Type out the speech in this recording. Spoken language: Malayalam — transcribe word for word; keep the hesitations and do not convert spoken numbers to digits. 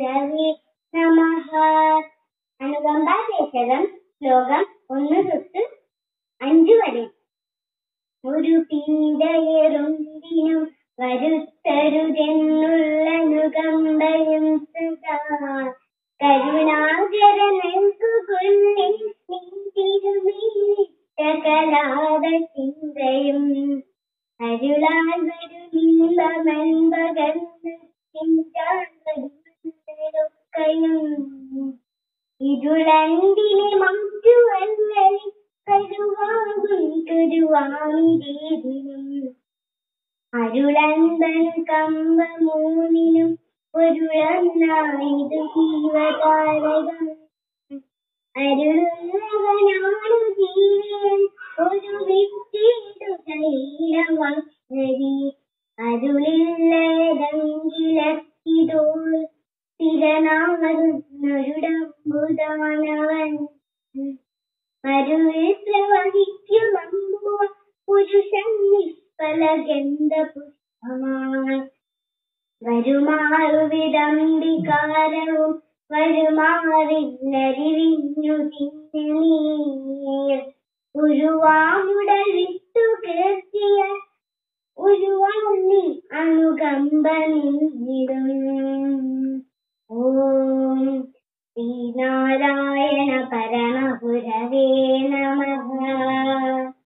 ഗുരവേ നമഃ. അനുകമ്പാദേശകം ശ്ലോകം ഒന്ന് തൊട്ട് അഞ്ച് വരെ. ഒരു പീഡയേറുണ്ടിനും വരുത്തരുതെന്നുള്ള അനുകമ്പയും സദാ കരുണാകരനൽകുകൊള്ളിൻ തിരുമീട്ട കലാത ചിന്തയും അരുളാൽ വരുമിമ്പമൻപകർന്ന് ചിന്താകയും ഇരുളണ്ടിനെ മാറ്റുവല്ലി കരുവാകും കരുവാമിരേതിനും അരുളന്തൻ കമ്പ മൂന്നിനും ഒരുളന്നായിതു ജീവതാരകം അരുളുള്ളവനാണു ജീവൻ ഒരു വിട്ടീടു ശൈലവാസരി അരുളില്ലതെങ്കിലക്കിതോൾ സ്ഥിരനാമരുടമ്പുതാനവൻ അരുളിൽ പ്രവഹിക്കുമമ്പുവ പുരുഷൻ നിഷ്ഫലഗന്ധ പുഷ്പമായി വരുമാറു വിദംബികാരവും വരുമാറില്ലരിവിഞ്ഞു തിന്നീർ ഉരുവാമുടൽ വിട്ടു കേർത്തിയ ഉരുവാന്നി അനുകമ്പ നിന്നിടും. ഓം ശ്രീനാരായണ പരമഗുരവേ